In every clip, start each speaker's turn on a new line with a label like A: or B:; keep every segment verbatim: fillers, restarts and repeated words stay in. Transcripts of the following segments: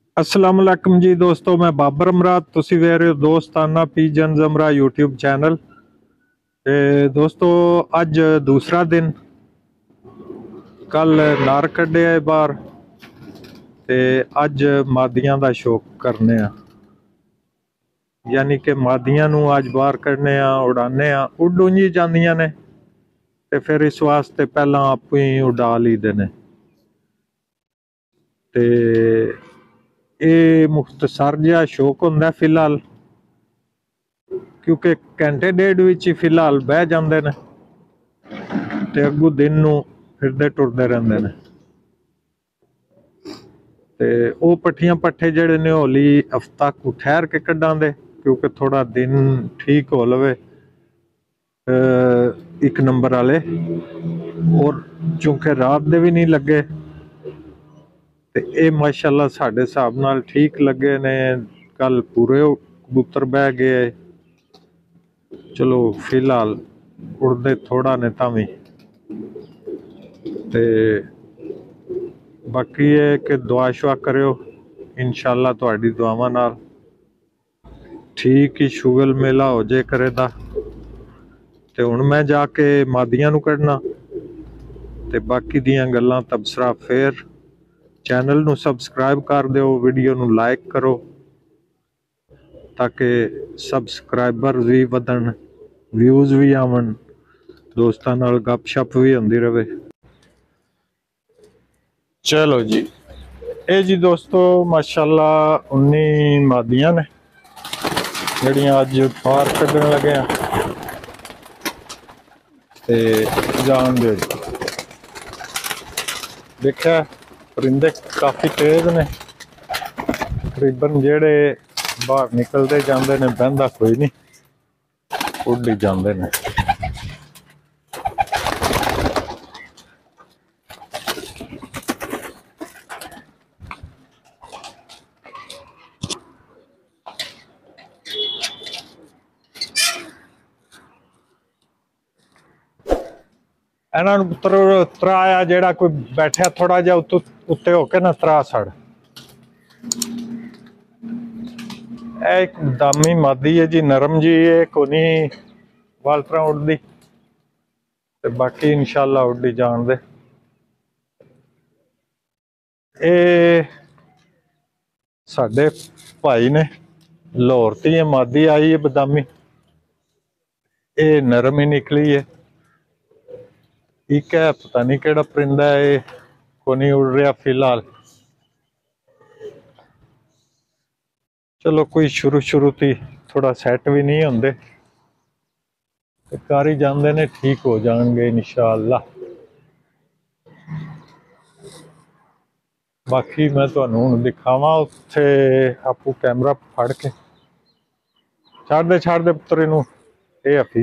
A: अस्सलाम वालेकुम जी दोस्तों, मैं बाबर अमराद, तुसी ਵੇਖ ਰਹੇ ਹੋ ਦੋਸਤਾਨਾ ਪੀਜਨ ਜ਼ਮਰਾ यूट्यूब चैनल। ਤੇ ਦੋਸਤੋ ਅੱਜ ਦੂਸਰਾ ਦਿਨ, ਕੱਲ ਨਾਰ ਕੱਢਿਆ ਬਾਹਰ ਤੇ ਅੱਜ ਮਾਦੀਆਂ ਦਾ ਸ਼ੌਕ ਕਰਨੇ ਆ, ਯਾਨੀ ਕਿ ਮਾਦੀਆਂ ਨੂੰ ਅੱਜ ਬਾਹਰ ਕੱਢਨੇ ਆ, ਉਡਾਨੇ ਆ। ਉੱਡ ਉਂਝ ਜਾਂਦੀਆਂ ਨੇ ਤੇ ਫਿਰ ਇਸ ਵਾਸਤੇ ਪਹਿਲਾਂ ਆਪੂ ਹੀ ਉਡਾ ਲਈਦੇ ਨੇ। ਤੇ ਇਹ ਮੁਖਤਸਰ ਜਿਹਾ ਸ਼ੌਕ ਹੁੰਦਾ ਫਿਲਹਾਲ, ਕਿਉਂਕਿ ਘੰਟੇ ਡੇਢ ਵਿੱਚ ਹੀ ਫਿਲਹਾਲ ਬਹਿ ਜਾਂਦੇ ਨੇ ਤੇ ਅੱਗੋਂ ਦਿਨ ਨੂੰ ਫਿਰਦੇ ਟੁਰਦੇ ਰਹਿੰਦੇ ਨੇ। ਤੇ ਉਹ ਪੱਠੀਆਂ ਪੱਠੇ ਜਿਹੜੇ ਨੇ ਹੌਲੀ ਹਫ਼ਤਾ ਕੁ ਠਹਿਰ ਕੇ ਕੱਢਾਂਦੇ, ਕਿਉਂਕਿ ਥੋੜਾ ਦਿਨ ਠੀਕ ਹੋ ਲਵੇ ਇੱਕ ਨੰਬਰ ਵਾਲੇ, ਔਰ ਚੂੰਕਿ ਰਾਤ ਦੇ ਵੀ ਨਹੀਂ ਲੱਗੇ ਤੇ ਇਹ ਮਾਸ਼ਾਅੱਲਾ ਸਾਡੇ ਹਿਸਾਬ ਨਾਲ ਠੀਕ ਲੱਗੇ ਨੇ। ਕੱਲ ਪੂਰੇ ਕਬੂਤਰ ਬਹਿ ਗਏ। ਚਲੋ ਫਿਲਹਾਲ ਉੜਦੇ ਥੋੜਾ ਨੇ ਤਾਂ ਵੀ, ਤੇ ਬਾਕੀ ਇਹ ਕਿ ਦੁਆ ਸ਼ੁਆ ਕਰਿਓ, ਇਨਸ਼ਾਅੱਲਾ ਤੁਹਾਡੀ ਦੁਆਵਾਂ ਨਾਲ ਠੀਕ ਹੀ ਸ਼ੁਗਲ ਮੇਲਾ ਹੋ ਜੇ ਕਰੇ ਦਾ। ਤੇ ਹੁਣ ਮੈਂ ਜਾ ਕੇ ਮਾਦੀਆਂ ਨੂੰ ਕੱਢਣਾ ਤੇ ਬਾਕੀ ਦੀਆਂ ਗੱਲਾਂ ਤਬਸਰਾ ਫੇਰ। ਚੈਨਲ ਨੂੰ ਸਬਸਕ੍ਰਾਈਬ ਕਰ ਦਿਓ, ਵੀਡੀਓ ਨੂੰ ਲਾਈਕ ਕਰੋ ਤਾਂ ਕਿ ਸਬਸਕ੍ਰਾਈਬਰ ਵੀ ਵਧਣ, ਵਿਊਜ਼ ਵੀ ਆਵਣ, ਦੋਸਤਾਂ ਨਾਲ ਗੱਪਸ਼ਪ ਵੀ ਹੁੰਦੀ ਰਹੇ। ਚਲੋ ਜੀ, ਇਹ ਜੀ ਦੋਸਤੋ ਮਾਸ਼ਾਅੱਲਾ ਉੱਨੀ ਮਾਦੀਆਂ ਨੇ ਜਿਹੜੀਆਂ ਅੱਜ ਬਾਹਰ ਕੱਢਣ ਲੱਗੇ ਆ। ਤੇ ਜਾਣ ਦਿਓ ਜੀ, ਦੇਖਿਆ परिंदे काफ़ी तेज ने, तकरीबन जेड़े बाहर निकलते जाते ने बहता कोई नहीं, उड़ ही जाते ने। ਇਹਨਾਂ ਨੂੰ ਤਰਾਇਆ ਜਿਹੜਾ ਕੋਈ ਬੈਠਿਆ ਥੋੜਾ ਜਿਹਾ ਉੱਤੇ ਉੱਤੇ ਹੋ ਕੇ ਨਾ ਤਰਾ ਸੜ। ਇਹ ਇੱਕ ਦਾਮੀ ਮਾਦੀ ਹੈ ਜੀ, ਨਰਮ ਜੀ, ਇਹ ਕੋਨੀ ਵਾਲ ਤਰ੍ਹਾਂ ਉੱਡਦੀ ਤੇ ਬਾਕੀ ਇਨਸ਼ਾਅੱਲਾ ਉੱਡੀ ਜਾਣ ਦੇ। ਇਹ ਸਾਡੇ ਭਾਈ ਨੇ ਲਾਹੌਰ ਤੋਂ ਇਹ ਮਾਦੀ ਆਈ ਹੈ ਬਦਾਮੀ, ਇਹ ਨਰਮ ਹੀ ਨਿਕਲੀ ਹੈ। एक है पता नहीं केड़ा परिंदा है, को नहीं उड़ रहा फिलहाल। चलो कोई शुरू शुरू थी थोड़ा सैट भी नहीं होंगे, कर ही जाते ने, ठीक हो जाएंगे इंशाअल्लाह। बाकी मैं तुहानू हुण दिखावां उत्थे आपू कैमरा फड़ के छड़ दे छड़ दे पुत्तर इनू, ये हफी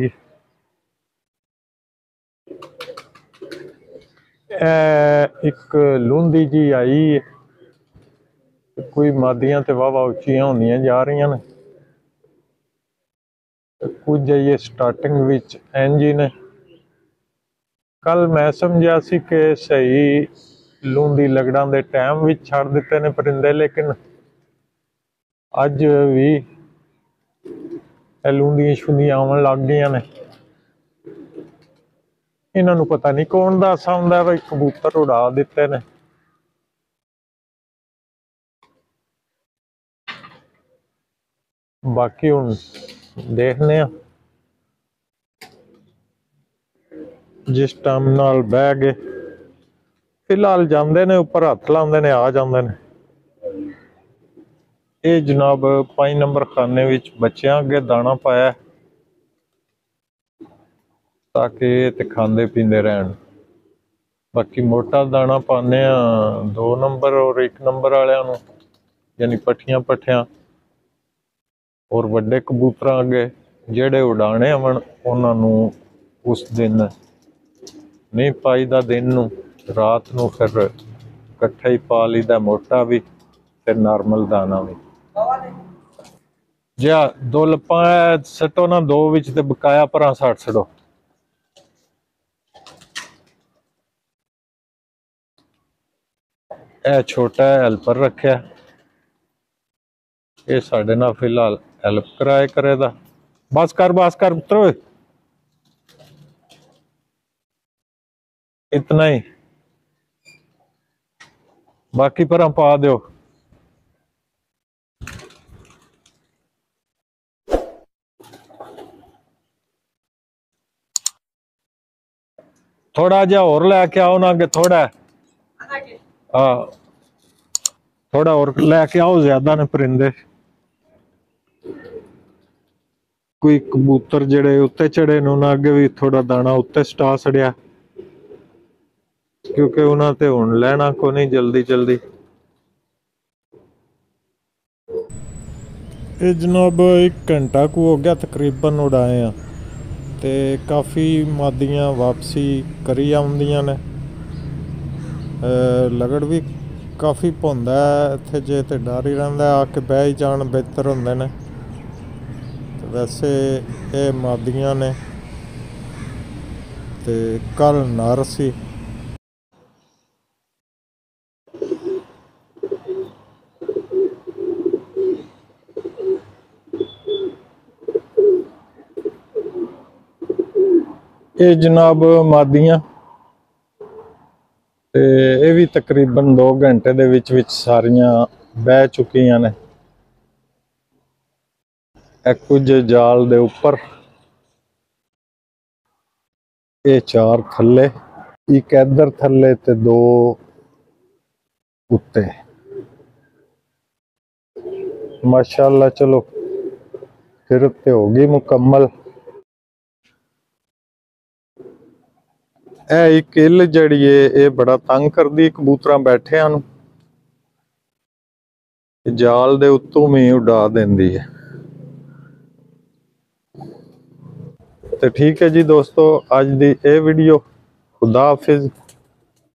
A: एक लूंदी जी आई है। कोई मादियां ते वाह वाह उच्चियां होंदियां जा रही ने, कुछ ये स्टार्टिंग विच इंज ही ने। कल मैं समझा सी कि सही लूंदी लगड़ा दे टाइम विच छड़ दिते ने परिंदे, लेकिन अज भी लूंदियां शुंदियां आवन लग गई ने। इन्हों पता नहीं कौन दस आंदा भाई कबूतर उड़ा दिते ने। बाकी हुण देखने जिस टाइम नाल बह गए, फिलहाल जाते ने उपर हथ लाते ने, आ जाते ने। ये जनाब पांच नंबर खाने विच बच्चों अगे दाना पाया ताकि ते खांदे पींदे रहन। बाकी मोटा दाना पाने दो नंबर और एक नंबर वालियां नूं, यानी पट्ठियां पट्ठियां, और वड्डे कबूतर अगे जेड़े उड़ाने आवन उन्हां नूं उस दिन नहीं पाईदा, दिन नूं रात नूं फिर इकट्ठा ही पा लीदा, मोटा भी ते नॉर्मल दाना भी। जा दो लप्पा सटो ना, दो विच ते बकाया परां सट छड़ो। यह छोटा हेल्पर रखा, ये साढ़े नाल फिलहाल हेल्प कराए करेगा। बस कर बस कर पुत्रो, इतना ही, बाकी पर पा दो। थोड़ा जा और लेके आओ ना आगे, थोड़ा हाँ थोड़ा और लेके आओ, ज्यादा ने परिंदे। कोई कबूतर जेड़े उत्ते चढ़े ने उन्हें अगे भी थोड़ा दाना उत्ते सटा छड़िया, क्योंकि उन्हें ते हुण लेना को नहीं जल्दी जल्दी। ये जनाब एक घंटा को हो गया तकरीबन उड़ाए हैं, ते काफ़ी मादियाँ वापसी करी आउंदियां ने। लगड़ भी काफ़ी पौंदा है इत्थे, जे ते डर ही रहिंदा आके बह ही जान बेहतर हुंदे ने। वैसे ये मादियाँ ने ते कल नर सी। ये जनाब मादियाँ ते ये भी तकरीबन दो घंटे दे विच विच सारियां बह चुकियां ने। कुछ जाल दे उपर, ये चार थल्ले, एक इधर थल्ले ते दो उत्ते। माशाअल्लाह चलो फिर ते होगी मुकम्मल। ए एक इल जड़ी है ये बड़ा तंग करदी कबूतरां बैठियां नूं, जाल दे उत्तों भी उड़ा देंदी है। तो ठीक है जी दोस्तों, अज दी ये वीडियो, खुदा हाफिज।